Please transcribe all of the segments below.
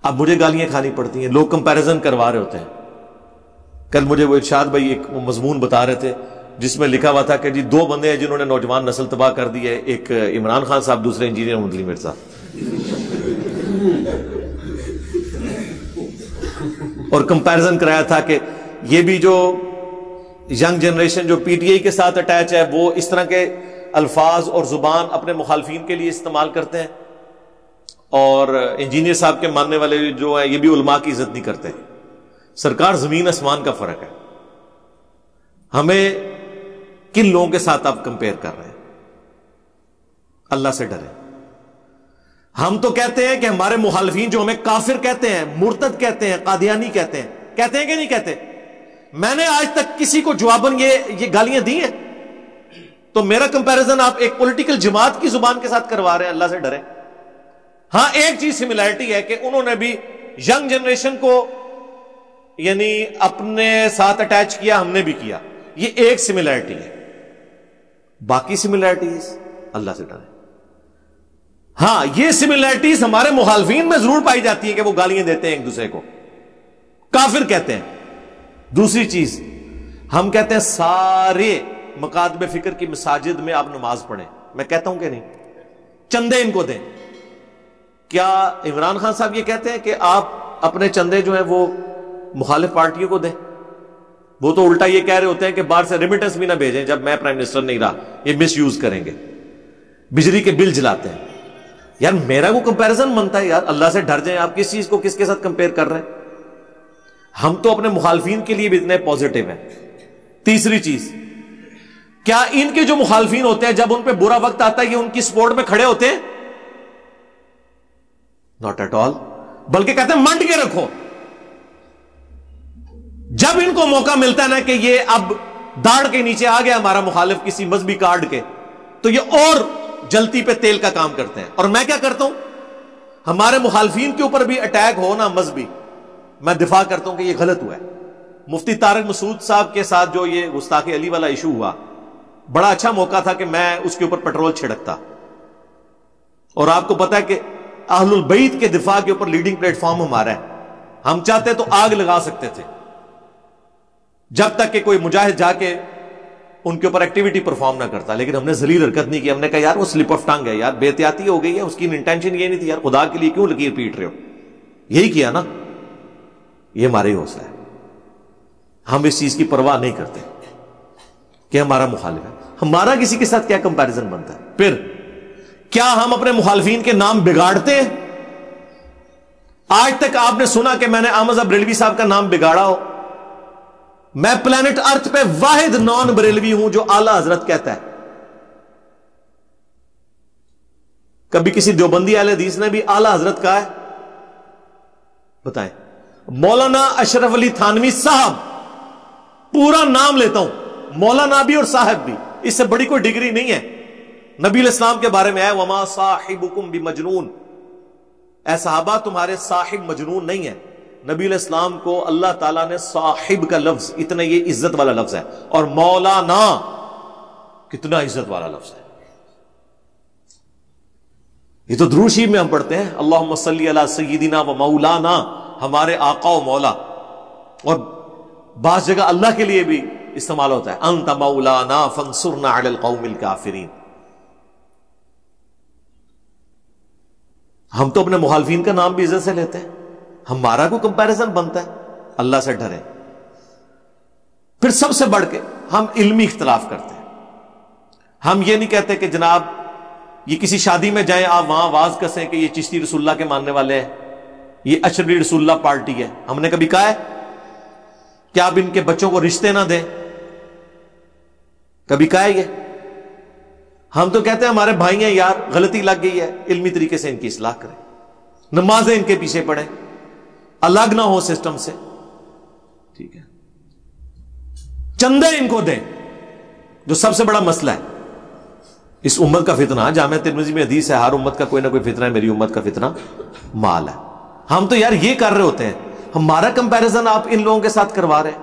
اب مجھے گالیاں کھانی پڑتی ہیں، لوگ کمپیریزن کروا رہے ہوتے ہیں. کل مجھے وہ ارشاد بھائی ایک مضمون بتا رہے تھے جس میں لکھا ہوا تھا کہ جی 2 بندے ہیں جنہوں نے نوجوان نسل تباہ کر دی ہے، ایک عمران خان صاحب، دوسرے انجینئر محمد علی مرزا. اور کمپیریزن کرایا تھا کہ یہ بھی جو ینگ جنریشن جو پی ٹی آئی کے ساتھ اٹیچ ہے وہ اس طرح کے الفاظ اور زبان اپنے مخالفین کے لیے استعمال کرتے ہیں، اور انجینئر صاحب کے ماننے والے جو ہیں یہ بھی علماء کی عزت نہیں کرتے. سرکار زمین آسمان کا فرق ہے. ہمیں کن لوگوں کے ساتھ آپ کمپیئر کر رہے ہیں؟ اللہ سے ڈریں. ہم تو کہتے ہیں کہ ہمارے مخالفین جو ہمیں کافر کہتے ہیں، مرتد کہتے ہیں، قادیانی کہتے ہیں کہ نہیں کہتے؟ میں نے آج تک کسی کو جواباً یہ گالیاں دی ہیں؟ تو میرا کمپیریزن آپ ایک پولیٹیکل جماعت کی زبان کے ساتھ کروا رہے ہیں. اللہ سے ڈریں. ہاں ایک چیز سملیرٹی ہے کہ انہوں نے بھی ینگ جنریشن کو یعنی اپنے ساتھ اٹیچ کیا، ہم نے بھی کیا. یہ ایک سملیرٹی ہے. باقی سملیرٹیز اللہ سے ڈریں. ہاں یہ سملیرٹیز ہمارے مخالفین میں ضرور پائی جاتی ہیں کہ وہ گالیاں دیتے ہیں ایک دوسرے کو، کافر کہتے ہیں. دوسری چیز ہم کہتے ہیں سارے مکاتب فکر کی مساجد میں آپ نماز پڑھیں. میں کہتا ہوں کہ نہیں؟ چندے ان کو دیں. کیا عمران خان صاحب یہ کہتے ہیں کہ آپ اپنے چندے جو ہیں وہ مخالف پارٹیوں کو دیں؟ وہ تو الٹا یہ کہہ رہے ہوتے ہیں کہ باہر سے ریمیٹنس بھی نہ بھیجیں جب میں پرائم منسٹر نہیں رہا، یہ مس یوز کریں گے. بجلی کے بل جلاتے ہیں. یار میرا کو کمپیریزن بنتا ہے یار. اللہ سے ڈر جائیں. آپ کس چیز کو کس کے ساتھ کمپیئر کر رہے ہیں؟ ہم تو اپنے مخالفین کے لیے بھی اتنے پازیٹو ہیں. تیسری چیز، کیا ان کے جو مخالفین ہوتے ہیں جب ان پہ برا وقت آتا ہے یہ ان کی سپورٹ میں کھڑے ہوتے ہیں؟ Not at all. بلکہ کہتے ہیں منڈ کے رکھو. جب ان کو موقع ملتا ہے نا کہ یہ اب داڑھ کے نیچے آ گیا ہمارا مخالف کسی مذہبی کارڈ کے، تو یہ اور جلتی پہ تیل کا کام کرتے ہیں. اور میں کیا کرتا ہوں؟ ہمارے مخالفین کے اوپر بھی اٹیک ہو نا مذہبی، میں دفاع کرتا ہوں کہ یہ غلط ہوا ہے. مفتی طارق مسعود صاحب کے ساتھ جو یہ گستاخی علی والا ایشو ہوا، بڑا اچھا موقع تھا کہ میں اس کے اوپر پیٹرول چھڑکتا. اور آپ کو پتا ہے کہ اہل البیت کے دفاع کے اوپر لیڈنگ پلیٹ فارم ہمارا ہے. ہم چاہتے تو آگ لگا سکتے تھے جب تک کہ کوئی مجاہد جا کے ان کے اوپر ایکٹیویٹی پرفارم نہ کرتا. لیکن ہم نے ذلیل حرکت نہیں کی. ہم نے کہا یار وہ سلپ آف ٹنگ ہے یار، بے احتیاطی ہو گئی ہے، اس کی انٹینشن یہ نہیں تھی یار، خدا کے لیے کیوں لکیر پیٹ رہے ہو. یہی کیا نا. یہ ہمارا ہی حوصلہ ہے. ہم اس چیز کی پرواہ نہیں کرتے کہ ہمارا مخالف ہے. ہمارا کسی کے ساتھ کیا کمپیریزن بنتا ہے؟ پھر کیا ہم اپنے مخالفین کے نام بگاڑتے ہیں؟ آج تک آپ نے سنا کہ میں نے احمد بریلوی صاحب کا نام بگاڑا ہو؟ میں پلانٹ ارتھ پہ واحد نان بریلوی ہوں جو اعلی حضرت کہتا ہے. کبھی کسی دیوبندی اہل حدیث نے بھی اعلی حضرت کہا ہے؟ بتائیں. مولانا اشرف علی تھانوی صاحب، پورا نام لیتا ہوں، مولانا بھی اور صاحب بھی، اس سے بڑی کوئی ڈگری نہیں ہے. نبی علیہ السلام کے بارے میں ہے وما صاحبکم بمجنون، اے صحابہ تمہارے صاحب مجنون نہیں ہے. نبی علیہ السلام کو اللہ تعالیٰ نے صاحب کا لفظ، اتنا یہ عزت والا لفظ ہے، اور مولانا کتنا عزت والا لفظ ہے. یہ تو درود شریف میں ہم پڑھتے ہیں اللہم صلی علی سیدنا و مولانا، ہمارے آقا و مولا. اور بعض جگہ اللہ کے لیے بھی استعمال ہوتا ہے انت مولانا فانصرنا علی القوم الکافرین. ہم تو اپنے مخالفین کا نام بھی عزت سے لیتے ہیں. ہمارا کو کمپیریزن بنتا ہے. اللہ سے ڈریں. پھر سب سے بڑھ کے ہم علمی اختلاف کرتے ہیں. ہم یہ نہیں کہتے کہ جناب یہ کسی شادی میں جائیں آپ وہاں آواز کسیں کہ یہ چشتی رسول اللہ کے ماننے والے ہیں، یہ اشرفی رسول اللہ پارٹی ہے. ہم نے کبھی کہا ہے کہ آپ ان کے بچوں کو رشتے نہ دیں؟ کبھی کہا ہے یہ؟ ہم تو کہتے ہیں ہمارے بھائی ہیں یار، غلطی لگ گئی ہے، علمی طریقے سے ان کی اصلاح کریں، نمازیں ان کے پیچھے پڑھیں، الگ نہ ہو سسٹم سے. ٹھیک ہے. چندے ان کو دیں، جو سب سے بڑا مسئلہ ہے اس امت کا فتنہ. جامعہ ترمذی میں حدیث ہے ہر امت کا کوئی نہ کوئی فتنہ ہے، میری امت کا فتنہ مال ہے. ہم تو یار یہ کر رہے ہوتے ہیں، ہمارا کمپیریزن آپ ان لوگوں کے ساتھ کروا رہے ہیں.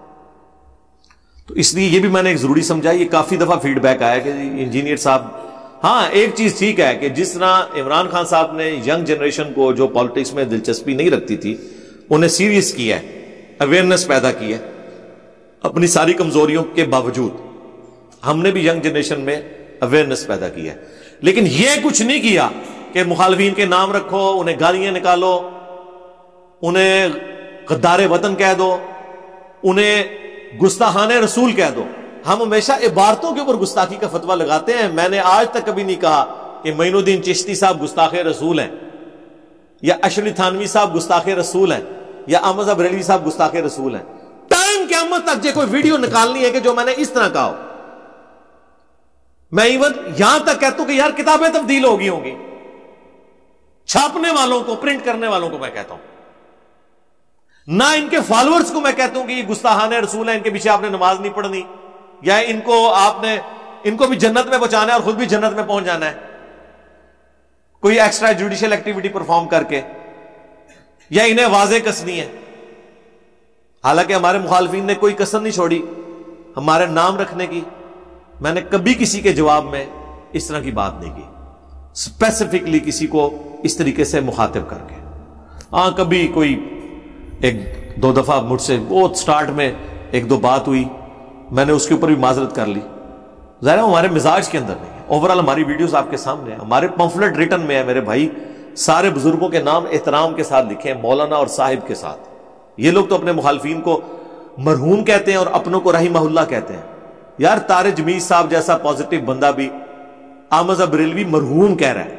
تو اس لیے یہ بھی میں نے ایک ضروری سمجھا. یہ کافی دفعہ فیڈ بیک آیا کہ انجینئر صاحب ہاں ایک چیز ٹھیک ہے کہ جس طرح عمران خان صاحب نے ینگ جنریشن کو جو پالیٹکس میں دلچسپی نہیں رکھتی تھی انہیں سیریس کیا ہے، اویئرنیس پیدا کی ہے اپنی ساری کمزوریوں کے باوجود. ہم نے بھی ینگ جنریشن میں اویئرنیس پیدا کی ہے، لیکن یہ کچھ نہیں کیا کہ مخالفین کے نام رکھو، انہیں گالیاں نکالو، انہیں غدار وطن کہہ دو، انہیں گستاخان رسول کہہ دو. ہم ہمیشہ عبارتوں کے اوپر گستاخی کا فتویٰ لگاتے ہیں. میں نے آج تک کبھی نہیں کہا کہ معین الدین چشتی صاحب گستاخ رسول ہیں، یا اشرف تھانوی صاحب گستاخ رسول ہیں، یا احمد صاحب بریلوی صاحب گستاخ رسول ہیں. ٹائم قیامت تک جو کوئی ویڈیو نکالنی ہے کہ جو میں نے اس طرح کہا ہو، میں ایون یہاں تک کہتا ہوں کہ یار کتابیں تبدیل ہو گئی ہوں گی، چھاپنے والوں کو، پرنٹ کرنے والوں کو میں کہتا ہوں، نہ ان کے فالوورز کو میں کہتا ہوں کہ یہ گستاخان رسول ہیں، ان کے پیچھے آپ نے نماز نہیں پڑھنی، یا ان کو بھی جنت میں پہنچانا ہے اور خود بھی جنت میں پہنچ جانا ہے کوئی ایکسٹرا جوڈیشل ایکٹیویٹی پرفارم کر کے، یا انہیں واضح کسنی ہے. حالانکہ ہمارے مخالفین نے کوئی کسر نہیں چھوڑی ہمارے نام رکھنے کی. میں نے کبھی کسی کے جواب میں اس طرح کی بات نہیں کی اسپیسیفکلی کسی کو اس طریقے سے مخاطب کر کے. ہاں کبھی کوئی ایک دو دفعہ مجھ سے بہت سٹارٹ میں ایک دو بات ہوئی، میں نے اس کے اوپر بھی معذرت کر لی. ظاہر ہے ہمارے مزاج کے اندر نہیں ہے. اوورال ہماری ویڈیوز آپ کے سامنے ہیں، ہمارے پمفلٹ ریٹن میں ہے میرے بھائی، سارے بزرگوں کے نام احترام کے ساتھ لکھے ہیں، مولانا اور صاحب کے ساتھ. یہ لوگ تو اپنے مخالفین کو مرحوم کہتے ہیں اور اپنوں کو رحمہ اللہ کہتے ہیں. یار طارق جمیل صاحب جیسا پازیٹیو بندہ بھی احمد صاحب بریلوی مرحوم کہہ رہا ہے.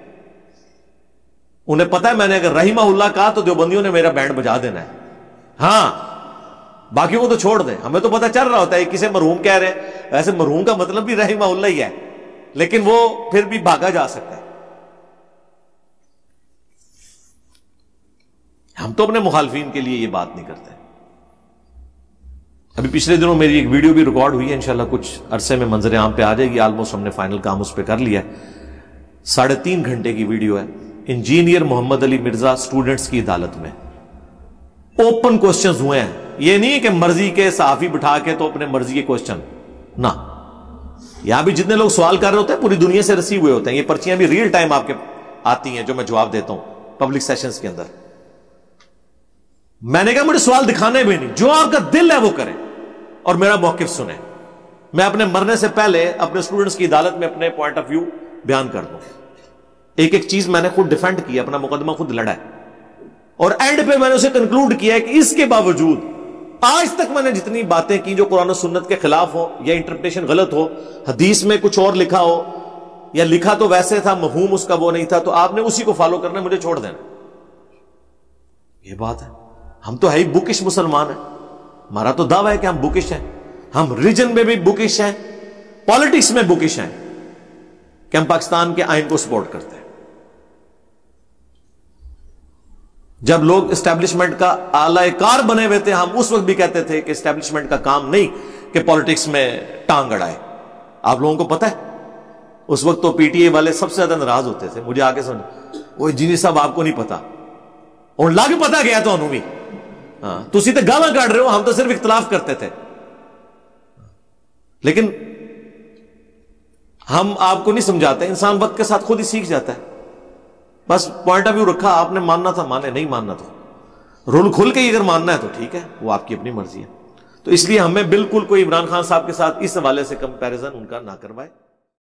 انہیں پتا ہے میں نے اگر رحمہ اللہ کہا تو دیوبندیوں نے میرا بینڈ بجا دینا ہے. ہاں باقیوں کو تو چھوڑ دیں، ہمیں تو پتہ چل رہا ہوتا ہے کسے مرحوم کہہ رہے ہیں. ویسے مرحوم کا مطلب بھی رحمہ اللہ ہی ہے، لیکن وہ پھر بھی بھاگا جا سکتا ہے. ہم تو اپنے مخالفین کے لیے یہ بات نہیں کرتے. ابھی پچھلے دنوں میری ایک ویڈیو بھی ریکارڈ ہوئی ہے، انشاءاللہ کچھ عرصے میں منظر عام پہ آ جائے گی. آلموسٹ ہم نے فائنل کام اس پہ کر لیا ہے. 3.5 گھنٹے کی ویڈیو ہے. انجینئر محمد علی مرزا اسٹوڈنٹس کی عدالت میں اوپن کوسچنز ہوئے ہیں. یہ نہیں کہ مرضی کے صحافی بٹھا کے تو اپنے مرضی کے کوسچن نہ، یہاں بھی جتنے لوگ سوال کر رہے ہوتے ہیں پوری دنیا سے رسیو ہوئے ہوتے ہیں. یہ پرچیاں بھی ریئل ٹائم آپ کے آتی ہیں جو میں جواب دیتا ہوں پبلک سیشنز کے اندر. میں نے کہا مجھے سوال دکھانے بھی نہیں، جو آپ کا دل ہے وہ کریں اور میرا موقف سنیں. میں اپنے مرنے سے پہلے اپنے اسٹوڈنٹس کی عدالت میں اپنے پوائنٹ آف ویو بیان کر دوں. ایک ایک چیز میں نے خود ڈیفینڈ کیا، اپنا مقدمہ خود لڑا ہے، اور اینڈ پہ میں نے اسے کنکلوڈ کیا ہے کہ اس کے باوجود آج تک میں نے جتنی باتیں کی جو قرآن و سنت کے خلاف ہو یا انٹرپریٹیشن غلط ہو، حدیث میں کچھ اور لکھا ہو یا لکھا تو ویسے تھا مفہوم اس کا وہ نہیں تھا، تو آپ نے اسی کو فالو کرنا، مجھے چھوڑ دینا. یہ بات ہے. ہم تو ہے ہی بکش مسلمان ہیں. ہمارا تو دعویٰ ہے کہ ہم بکش ہیں. ہم ریجن میں بھی بکش ہیں، پالیٹکس میں بکش ہیں کہ ہم پاکستان کے آئین کو سپورٹ کرتے ہیں. جب لوگ اسٹیبلشمنٹ کا اعلی کار بنے ہوئے تھے، ہم اس وقت بھی کہتے تھے کہ اسٹیبلشمنٹ کا کام نہیں کہ پالیٹکس میں ٹانگ اڑائے. آپ لوگوں کو پتہ ہے اس وقت تو پی ٹی اے والے سب سے زیادہ ناراض ہوتے تھے. مجھے آگے سمجھ وہ انجینئر صاحب آپ کو نہیں پتا، اور لگ پتا گیا تو انہوں بھی. ہاں تسی تو گالاں کاٹ رہے ہو، ہم تو صرف اختلاف کرتے تھے. لیکن ہم آپ کو نہیں سمجھاتے، انسان وقت کے ساتھ خود ہی سیکھ جاتا ہے. بس پوائنٹ آف ویو رکھا، آپ نے ماننا تھا مانے، نہیں ماننا تو رول کھل کے ہی اگر ماننا ہے تو ٹھیک ہے، وہ آپ کی اپنی مرضی ہے. تو اس لیے ہمیں بالکل کوئی عمران خان صاحب کے ساتھ اس حوالے سے کمپیریزن ان کا نہ کروائے.